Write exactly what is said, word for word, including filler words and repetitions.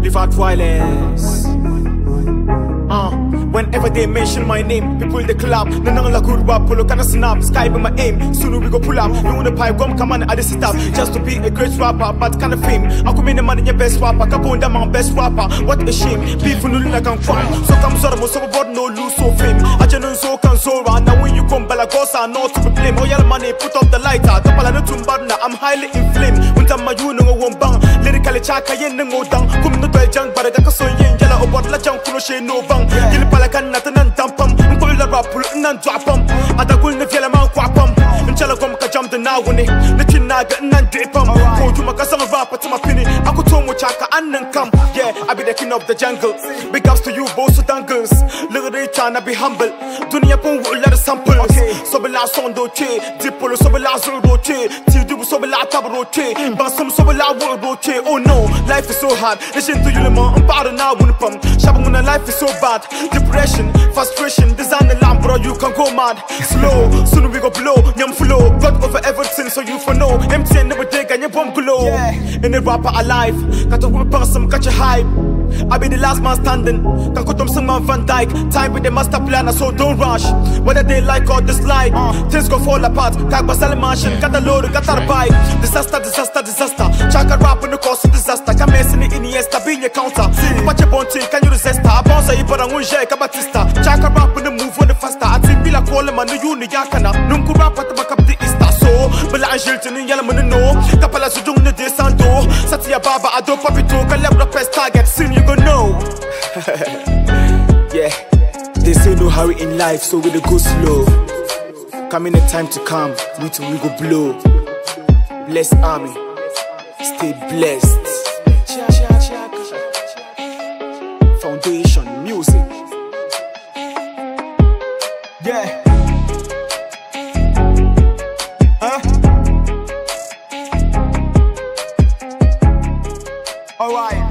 without violence. Uh, whenever they mention my name, people they clap. Nanang la good rap, polo kana snap. Sky be my aim, soon we go pull up. You wanna pipe gum, come on, I just stop. Just to be a great rapper, but kind of fame. I come in the man in your best rapper, Kapunda my best rapper. What a shame, people no like I'm fine. So come sort of so about no lose so fame. I just so can so run. Now when you come balagosa, not to be blamed. Oh yeah, money, put up the lighter. The palana tumbana, I'm highly inflamed. When time you know one bang, lyrically chaka yen and go down. Come no to junk, but I got so yen yellow about la junk, no bang. Gil palakan natin ang tampam. Ang pull the rap, pull nang drapam. At the gul na fiela mang kwapam. Ang chala kom ka jump the now when it. Na chinaga nang dripam. Ko you makasang rap at my penny. Ako tomo chaka anang kam. Yeah, I be the king of the jungle. Big ups to you, both dangles. Look at it, tryna be humble. Dunia pon will let us samples. So be la son do che. Dipolo so be la zul do che. Ti du so be la tabro che. Bansum so be la world do che. Oh no, life is so hard. Listen to you le man. I'm proud now when pam. Shabung na life is so bad. Depression, frustration, design the lamp, bro, you can go mad. Slow, soon we go blow, nyam flow. Got over everything, so you for know. Empty and never dig and your bomb glow. Yeah. In the rapper alive, got to whip on some, got your hype. I be the last man standing. Can cut them some man Van Dyke. Time with the master planner, so don't rush. Whether they like or dislike, uh. things go fall apart. Kagba Salamansion, got a load, got a bike. Disaster, disaster, disaster. Chaka rap in the course of disaster. Can mess in the Iniesta, be in your counter. Watch your bounty, can you resist her? Bounce a but I won't shake a Batista. Chaka rap in the move on the faster. I think Bila call him and the uni yakana. Nunku rap at the back of the Easter. So, Bala and Shilton in Yalaman no. Kapala Sudung the Desando. Satya Baba, I don't pop it to Calabra Pest Target. Soon you gonna know. Yeah, they say no hurry in life, so we go slow. Come in the time to come, we till we go blow. Bless army, stay blessed. Foundation music. Yeah. Huh? Alright.